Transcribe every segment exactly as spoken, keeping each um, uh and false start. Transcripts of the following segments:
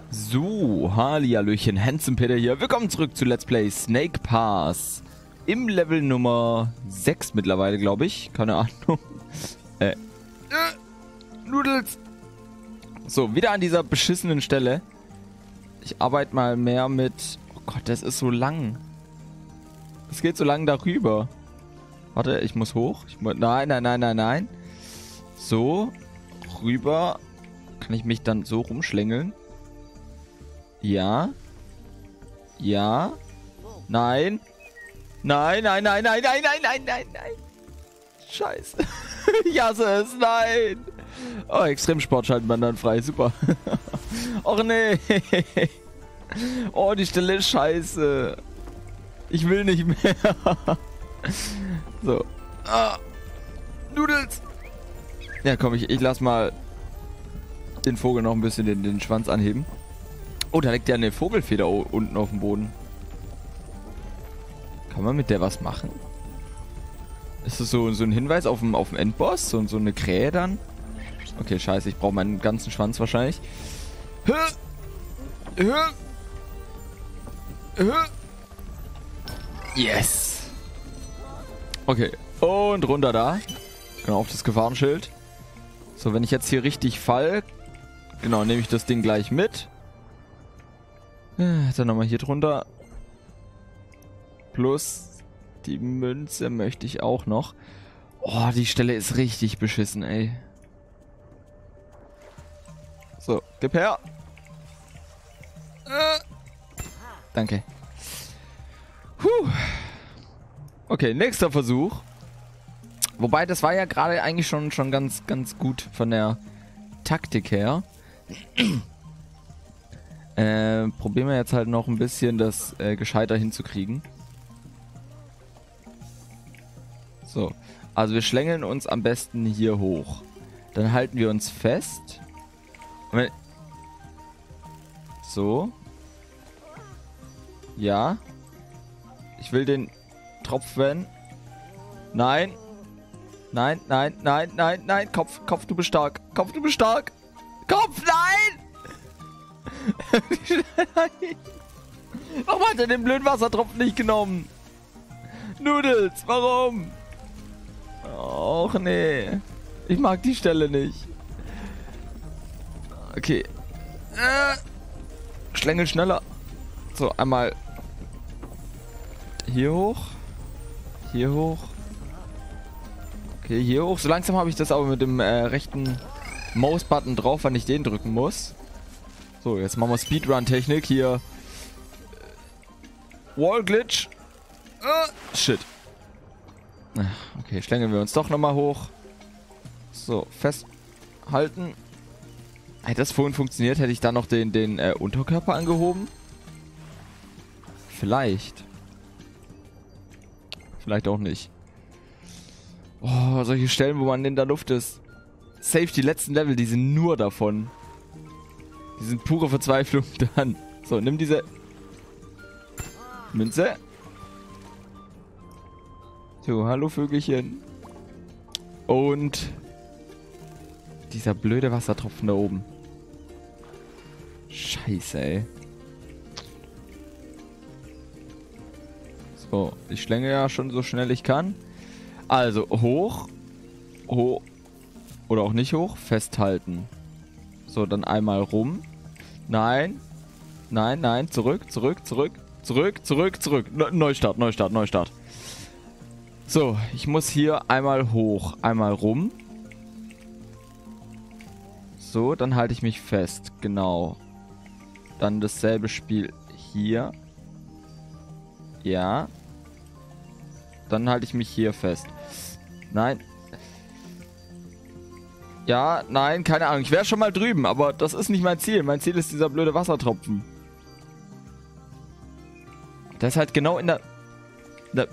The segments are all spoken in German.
So, Hallihallöchen, Handsome Peter hier. Willkommen zurück zu Let's Play Snake Pass. Im Level Nummer sechs mittlerweile, glaube ich. Keine Ahnung. Äh. äh. Noodles. So, wieder an dieser beschissenen Stelle. Ich arbeite mal mehr mit... Oh Gott, das ist so lang. Es geht so lang darüber. Warte, ich muss hoch. Ich mu nein, nein, nein, nein, nein. So. Rüber. Kann ich mich dann so rumschlängeln? Ja. Ja. Nein. Nein, nein, nein, nein, nein, nein, nein, nein, nein. Scheiße. Ich hasse es. Nein. Oh, Extremsport schaltet man dann frei. Super. Och nee. Oh, die Stelle ist scheiße. Ich will nicht mehr. So. Ah. Noodles. Ja, komm, ich, ich lass mal den Vogel noch ein bisschen den, den Schwanz anheben. Oh, da liegt ja eine Vogelfeder unten auf dem Boden. Kann man mit der was machen? Ist das so, so ein Hinweis auf dem, auf dem Endboss? So, so eine Krähe dann? Okay, scheiße, ich brauche meinen ganzen Schwanz wahrscheinlich. Yes! Okay, und runter da. Genau, auf das Gefahrenschild. So, wenn ich jetzt hier richtig fall, genau, nehme ich das Ding gleich mit. Dann nochmal hier drunter. Plus die Münze möchte ich auch noch. Oh, die Stelle ist richtig beschissen, ey. So, gib her. Äh. Danke. Puh. Okay, nächster Versuch. Wobei, das war ja gerade eigentlich schon, schon ganz, ganz gut von der Taktik her. Äh, probieren wir jetzt halt noch ein bisschen das äh, gescheiter hinzukriegen. So, also wir schlängeln uns am besten hier hoch. Dann halten wir uns fest. Und wenn so. Ja. Ich will den Tropfen. Nein. Nein, nein, nein, nein, nein. Kopf, Kopf, du bist stark. Kopf, du bist stark. Kopf, nein! Nein. Warum hat er den blöden Wassertropfen nicht genommen? Noodles, warum? Och nee. Ich mag die Stelle nicht. Okay. Äh. Schlängel schneller. So, einmal hier hoch. Hier hoch. Okay, hier hoch. So langsam habe ich das aber mit dem äh, rechten Maus-Button drauf, wann ich den drücken muss. So, jetzt machen wir Speedrun-Technik hier. Wall-Glitch. Uh, shit. Okay, schlängeln wir uns doch nochmal hoch. So, festhalten. Hätte das vorhin funktioniert, hätte ich dann noch den, den äh, Unterkörper angehoben? Vielleicht. Vielleicht auch nicht. Oh, solche Stellen, wo man in der Luft ist. Safe, die letzten Level, die sind nur davon. Die sind pure Verzweiflung dann. So, nimm diese Münze. So, hallo Vögelchen. Und dieser blöde Wassertropfen da oben. Scheiße, ey. So, ich schlänge ja schon so schnell ich kann. Also, hoch. Hoch. Oder auch nicht hoch. Festhalten. So, dann einmal rum. Nein. Nein, nein. Zurück, zurück, zurück. Zurück, zurück, zurück. Ne- Neustart, Neustart, Neustart. So, ich muss hier einmal hoch. Einmal rum. So, dann halte ich mich fest. Genau. Dann dasselbe Spiel hier. Ja. Dann halte ich mich hier fest. Nein. Ja, nein, keine Ahnung. Ich wäre schon mal drüben, aber das ist nicht mein Ziel. Mein Ziel ist dieser blöde Wassertropfen. Der ist halt genau in der, in der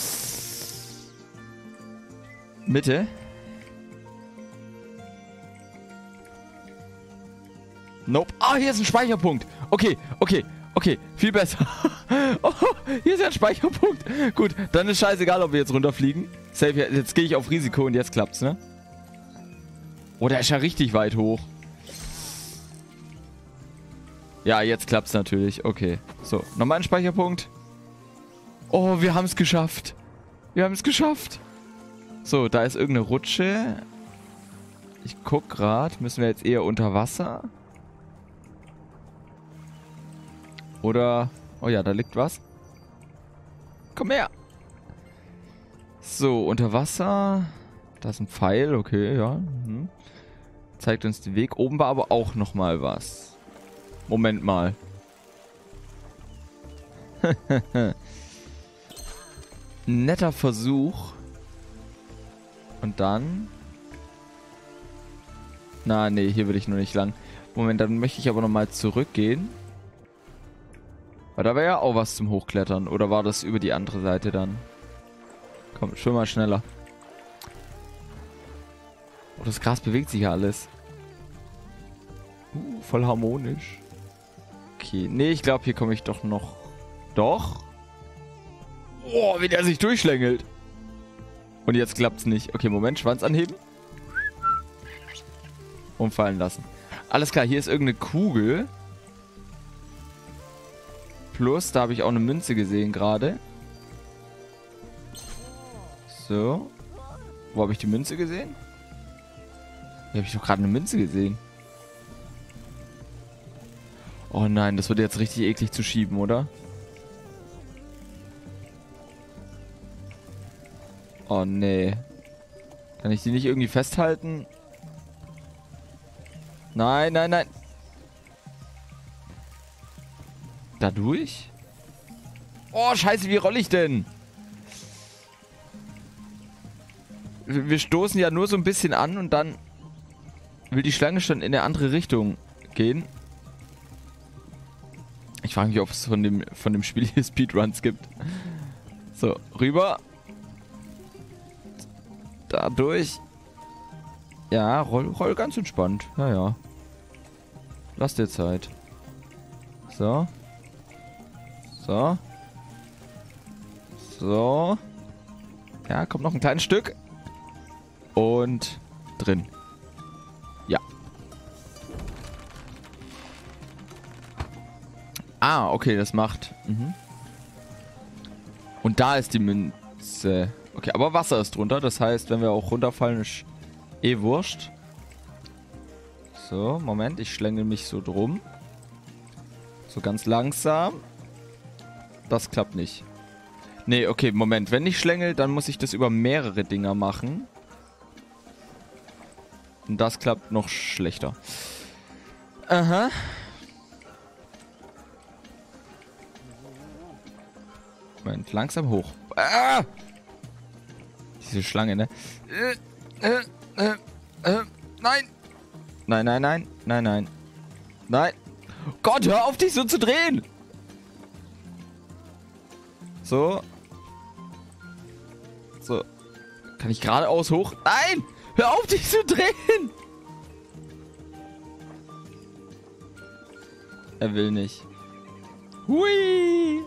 Mitte. Nope. Ah, hier ist ein Speicherpunkt. Okay, okay, okay. Viel besser. Oh, hier ist ja ein Speicherpunkt. Gut, dann ist scheißegal, ob wir jetzt runterfliegen. Safe, jetzt gehe ich auf Risiko und jetzt klappt's, ne? Oh, der ist ja richtig weit hoch. Ja, jetzt klappt's natürlich. Okay. So, nochmal ein Speicherpunkt. Oh, wir haben es geschafft. Wir haben es geschafft. So, da ist irgendeine Rutsche. Ich guck gerade. Müssen wir jetzt eher unter Wasser? Oder... Oh ja, da liegt was. Komm her. So, unter Wasser. Da ist ein Pfeil. Okay, ja. Mhm. Zeigt uns den Weg. Oben war aber auch nochmal was. Moment mal. Netter Versuch. Und dann... Na, nee, hier will ich nur nicht lang. Moment, dann möchte ich aber nochmal zurückgehen. Weil da wäre ja auch was zum Hochklettern. Oder war das über die andere Seite dann? Komm, schwimm mal schneller. Oh, das Gras bewegt sich ja alles. Uh, voll harmonisch. Okay, nee, ich glaube, hier komme ich doch noch... Doch? Oh, wie der sich durchschlängelt. Und jetzt klappt's nicht. Okay, Moment, Schwanz anheben. Und fallen lassen. Alles klar, hier ist irgendeine Kugel. Plus, da habe ich auch eine Münze gesehen gerade. So. Wo habe ich die Münze gesehen? Hier habe ich doch gerade eine Münze gesehen. Oh nein, das wird jetzt richtig eklig zu schieben, oder? Oh nee. Kann ich die nicht irgendwie festhalten? Nein, nein, nein. Da durch? Oh, scheiße, wie roll ich denn? Wir stoßen ja nur so ein bisschen an und dann will die Schlange schon in eine andere Richtung gehen. Ich frage mich, ob es von dem, von dem Spiel hier Speedruns gibt. So, rüber. Da durch. Ja, roll, roll ganz entspannt. Ja, ja. Lass dir Zeit. So. So. So. Ja, kommt noch ein kleines Stück. Und drin. Ja. Ah, okay, das macht... Mhm. Und da ist die Münze. Okay, aber Wasser ist drunter. Das heißt, wenn wir auch runterfallen, ist eh wurscht. So, Moment. Ich schlängel mich so drum. So ganz langsam. Das klappt nicht. Nee, okay, Moment. Wenn ich schlängel, dann muss ich das über mehrere Dinger machen. Und das klappt noch schlechter. Aha. Moment, langsam hoch. Ah! Diese Schlange, ne? Äh, äh, äh, äh, nein! Nein, nein, nein, nein, nein. Nein! Gott, hör auf, dich so zu drehen! So. So. Kann ich geradeaus hoch? Nein! Hör auf, dich zu drehen! Er will nicht. Hui!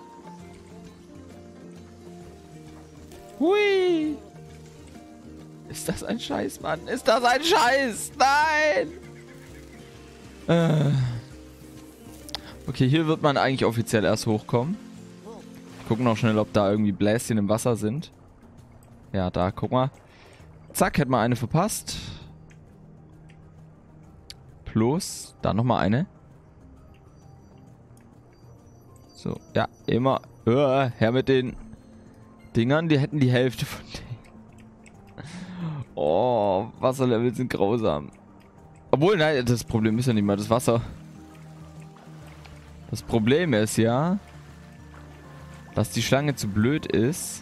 Hui! Ist das ein Scheiß, Mann? Ist das ein Scheiß? Nein! Äh. Okay, hier wird man eigentlich offiziell erst hochkommen. Ich gucke noch schnell, ob da irgendwie Bläschen im Wasser sind. Ja, da, guck mal. Zack, hätte man eine verpasst. Plus, da nochmal eine. So, ja, immer. Uh, her mit den Dingern, die hätten die Hälfte von denen. Oh, Wasserlevel sind grausam. Obwohl, nein, das Problem ist ja nicht mal das Wasser. Das Problem ist ja, dass die Schlange zu blöd ist,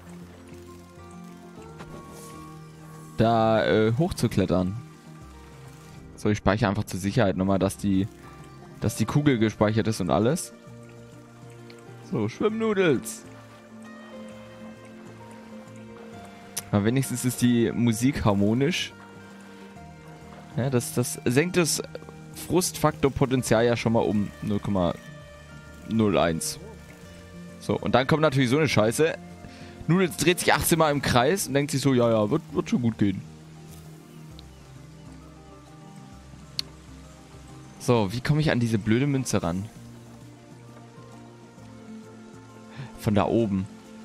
da äh, hochzuklettern. So, ich speichere einfach zur Sicherheit nochmal, dass die, dass die Kugel gespeichert ist und alles. So, Schwimmnudels. Aber wenigstens ist die Musik harmonisch. Ja, das, das senkt das Frustfaktorpotenzial ja schon mal um null Komma null eins. So, und dann kommt natürlich so eine Scheiße. Nudels dreht sich achtzehn Mal im Kreis und denkt sich so, ja, ja, wird, wird schon gut gehen. So, wie komme ich an diese blöde Münze ran? Von da oben.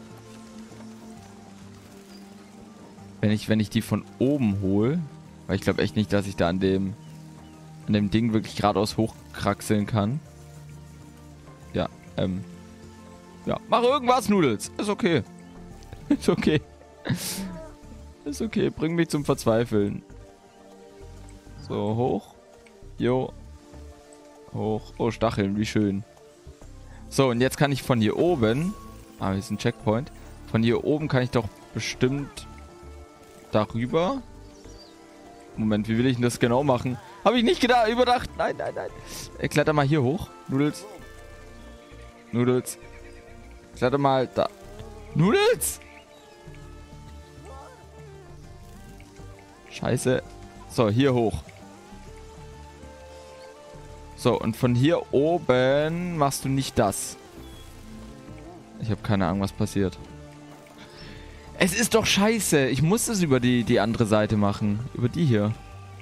Wenn ich, wenn ich die von oben hole, weil ich glaube echt nicht, dass ich da an dem an dem Ding wirklich geradeaus hochkraxeln kann. Ja, ähm. Ja, mach irgendwas, Noodles. Ist okay. Ist okay. Ist okay, bring mich zum Verzweifeln. So, hoch. Jo. Hoch. Oh, Stacheln, wie schön. So, und jetzt kann ich von hier oben... Ah, hier ist ein Checkpoint. Von hier oben kann ich doch bestimmt darüber... Moment, wie will ich denn das genau machen? Habe ich nicht gedacht, überdacht. Nein, nein, nein. Äh, kletter mal hier hoch. Noodles. Noodles. Kletter mal da. Noodles! Scheiße. So, hier hoch. So, und von hier oben machst du nicht das. Ich habe keine Ahnung, was passiert. Es ist doch scheiße. Ich muss es über die, die andere Seite machen. Über die hier.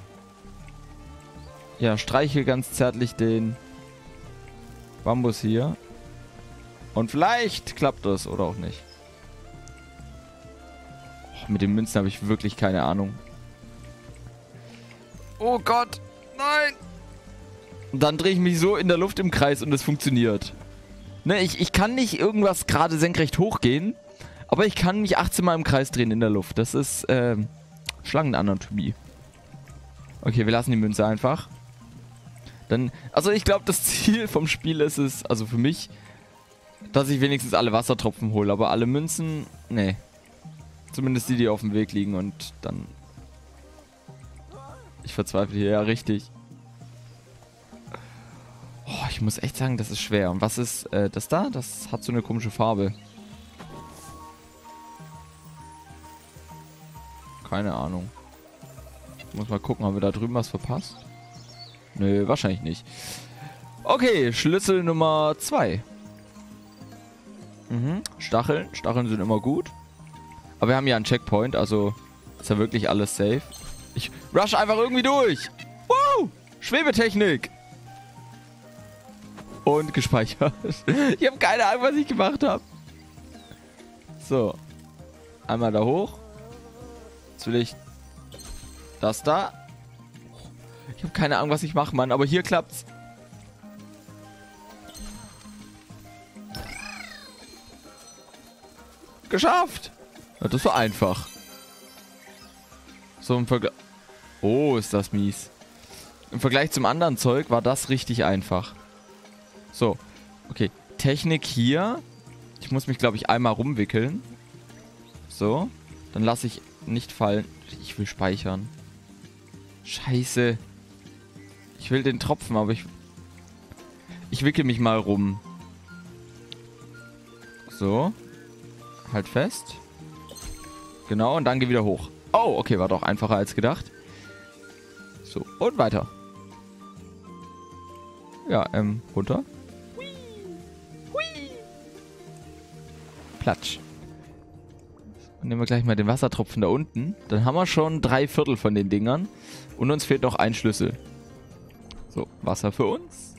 Ja, streiche ganz zärtlich den Bambus hier. Und vielleicht klappt das oder auch nicht. Oh, mit den Münzen habe ich wirklich keine Ahnung. Oh Gott. Nein. Und dann drehe ich mich so in der Luft im Kreis und es funktioniert. Ne, ich, ich kann nicht irgendwas gerade senkrecht hochgehen. Aber ich kann mich achtzehn Mal im Kreis drehen in der Luft. Das ist ähm, Schlangenanatomie. Okay, wir lassen die Münze einfach. Dann, also ich glaube, das Ziel vom Spiel ist es, also für mich, dass ich wenigstens alle Wassertropfen hole. Aber alle Münzen, nee. Zumindest die, die auf dem Weg liegen. Und dann... Ich verzweifle hier, ja, richtig. Oh, ich muss echt sagen, das ist schwer. Und was ist äh, das da? Das hat so eine komische Farbe. Keine Ahnung. Ich muss mal gucken, haben wir da drüben was verpasst? Nö, wahrscheinlich nicht. Okay, Schlüssel Nummer zwei. Mhm, Stacheln. Stacheln sind immer gut. Aber wir haben ja einen Checkpoint, also ist ja wirklich alles safe. Ich rush einfach irgendwie durch. Wow! Schwebetechnik. Und gespeichert. Ich habe keine Ahnung, was ich gemacht habe. So. Einmal da hoch. Jetzt will ich das da. Ich habe keine Ahnung, was ich mache, Mann. Aber hier klappt's. Geschafft. Ja, das war einfach. So im Vergleich... Oh, ist das mies. Im Vergleich zum anderen Zeug war das richtig einfach. So. Okay. Technik hier. Ich muss mich, glaube ich, einmal rumwickeln. So. Dann lasse ich nicht fallen. Ich will speichern. Scheiße. Ich will den Tropfen, aber ich... Ich wickel mich mal rum. So. Halt fest. Genau, und dann geh wieder hoch. Oh, okay, war doch einfacher als gedacht. So, und weiter. Ja, ähm, runter. Hui. Hui. Platsch. Dann nehmen wir gleich mal den Wassertropfen da unten. Dann haben wir schon drei Viertel von den Dingern. Und uns fehlt noch ein Schlüssel. So, Wasser für uns.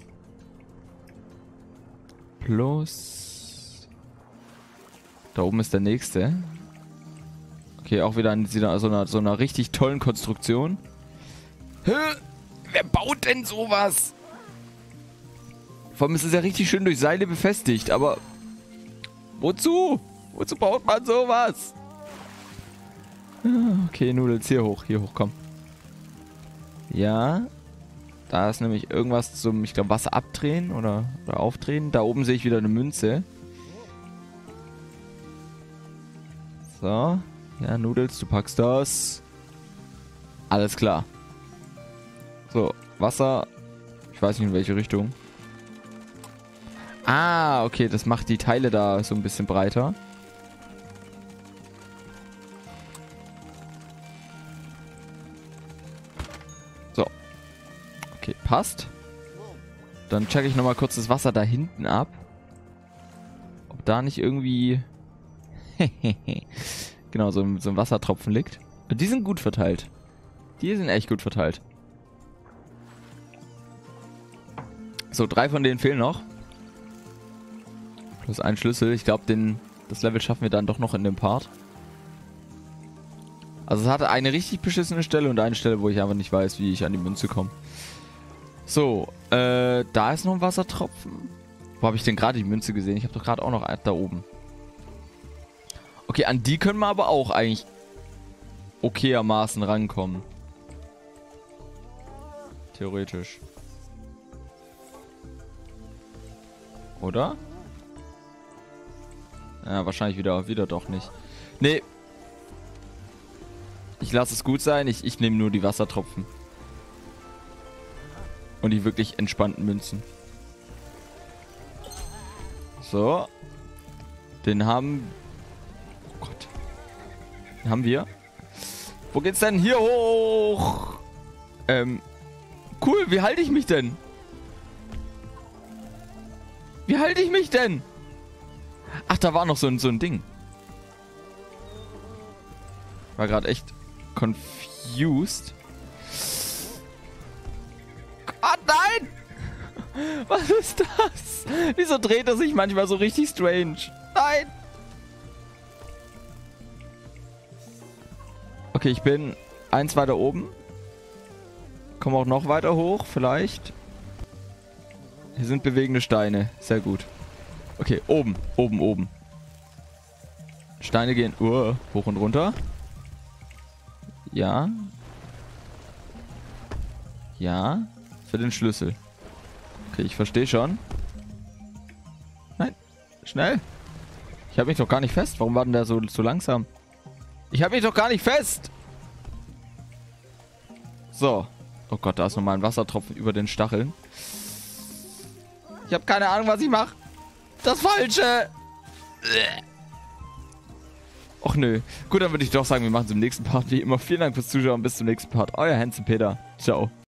Plus... Da oben ist der nächste. Okay, auch wieder an so einer, so einer richtig tollen Konstruktion. Hä? Wer baut denn sowas? Vor allem ist es ja richtig schön durch Seile befestigt, aber... Wozu? Wozu baut man sowas? Okay, Noodles, hier hoch, hier hoch, komm. Ja. Da ist nämlich irgendwas zum, ich glaube, Wasser abdrehen oder, oder aufdrehen. Da oben sehe ich wieder eine Münze. So. Ja, Noodles, du packst das. Alles klar. So, Wasser. Ich weiß nicht, in welche Richtung. Ah, okay, das macht die Teile da so ein bisschen breiter. So. Okay, passt. Dann checke ich nochmal kurz das Wasser da hinten ab. Ob da nicht irgendwie... genau, so, so ein Wassertropfen liegt. Und die sind gut verteilt. Die sind echt gut verteilt. So, drei von denen fehlen noch. Plus ein Schlüssel. Ich glaube, den das Level schaffen wir dann doch noch in dem Part. Also es hatte eine richtig beschissene Stelle und eine Stelle, wo ich einfach nicht weiß, wie ich an die Münze komme. So, äh, da ist noch ein Wassertropfen. Wo habe ich denn gerade die Münze gesehen? Ich habe doch gerade auch noch da oben. Okay, an die können wir aber auch eigentlich okayermaßen rankommen. Theoretisch. Oder? Ja, wahrscheinlich wieder, wieder doch nicht. Nee. Ich lasse es gut sein. Ich, ich nehme nur die Wassertropfen. Und die wirklich entspannten Münzen. So. Den haben... Oh Gott. Den haben wir. Wo geht's denn? Hier hoch! Ähm... Cool, wie halte ich mich denn? Wie halte ich mich denn? Ach, da war noch so ein, so ein Ding. War gerade echt confused. Ah, nein! Was ist das? Wieso dreht er sich manchmal so richtig strange? Nein! Okay, ich bin eins weiter oben. Komme auch noch weiter hoch, vielleicht. Hier sind bewegende Steine. Sehr gut. Okay, oben, oben, oben. Steine gehen uh, hoch und runter. Ja. Ja. Für den Schlüssel. Okay, ich verstehe schon. Nein. Schnell. Ich habe mich doch gar nicht fest. Warum war denn der so, so langsam? Ich habe mich doch gar nicht fest. So. Oh Gott, da ist nochmal ein Wassertropfen über den Stacheln. Ich habe keine Ahnung, was ich mache. Das Falsche. Och nö. Gut, dann würde ich doch sagen, wir machen es im nächsten Part wie immer. Vielen Dank fürs Zuschauen. Bis zum nächsten Part. Euer Hansen Peter. Ciao.